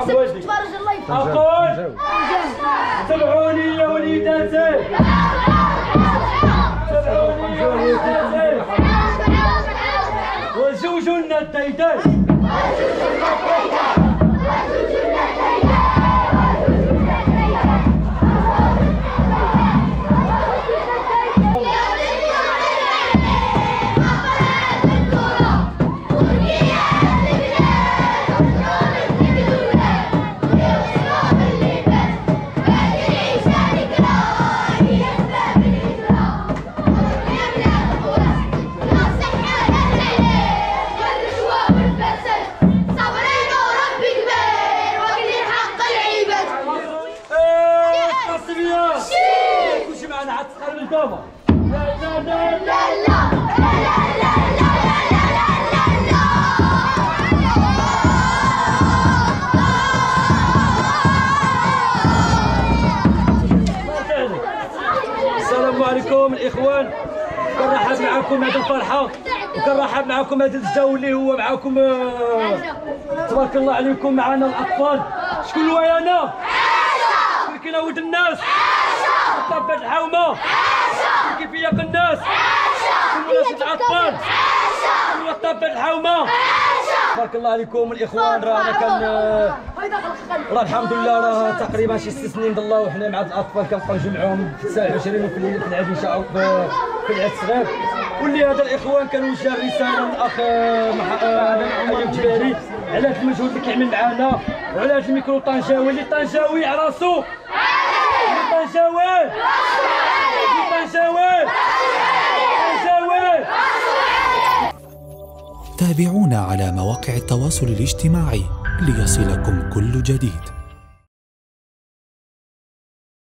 تبارك الله يبارك. أقول تبعوني يا وليداتي، تبعوني يا وليداتي، وزوجنا الديدان. كلشي معنا عاد تقرب الدابا. لا لا لا لا لا. السلام عليكم الاخوان، كنرحب معكم هذه الفرحه، وكنرحب معكم هذا الجو اللي هو معكم. تبارك الله عليكم. معنا الاطفال. شكون الويانا؟ شكون كيناود الناس؟ طابت الحومه. كيف ياق الناس؟ مناسبة الاطفال. طابت الحومه. تبارك الله عليكم الاخوان. رانا راه الحمد لله راه تقريبا شي 6 سنين الله وحنا مع الاطفال كنبقاو نجمعوهم في 29 وفي العيد ان شاء الله في العيد الصغير. واللي هذا الاخوان كنوجه رساله للاخ ايوب جباري على هذا المجهود اللي كيعمل معنا، وعلى هذا الميكرو طنجاوي اللي طنجاوي على راسو. طنجاوي طنجاوي طنجاوي. تابعونا على مواقع التواصل الاجتماعي ليصلكم كل جديد.